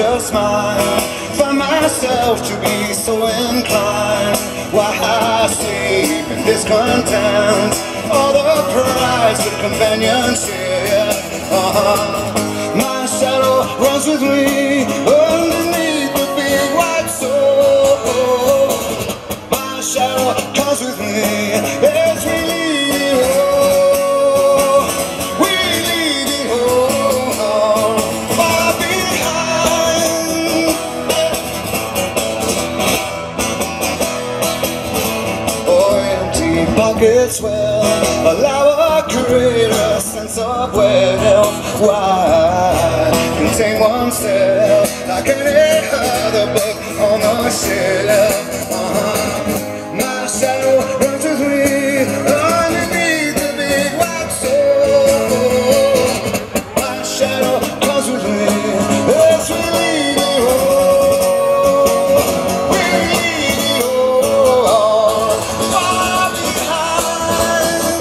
just mine. Find myself to be so inclined. Why I sleep in discontent, all the price of companionship. My shadow runs with me underneath the big white soul. My shadow comes with me as we lead it home. We lead it home, far behind. Oh, empty pockets will allow a greater sense of wealth. Why contain oneself like any other book on the shelf? My shadow runs with me underneath the big white soul. My shadow comes with me as we lead it home. We lead it home, far behind.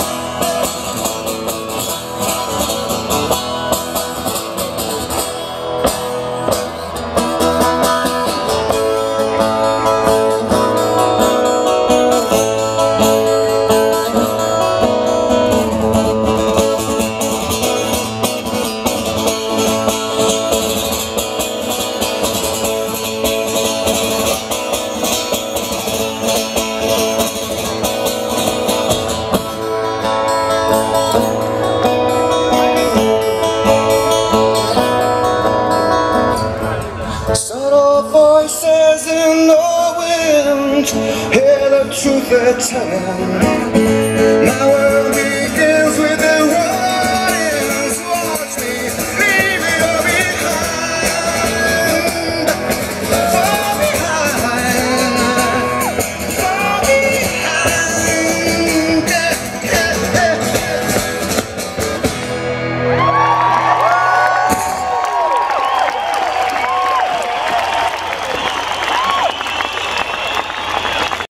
Subtle voices in the wind, hear the truth they're telling.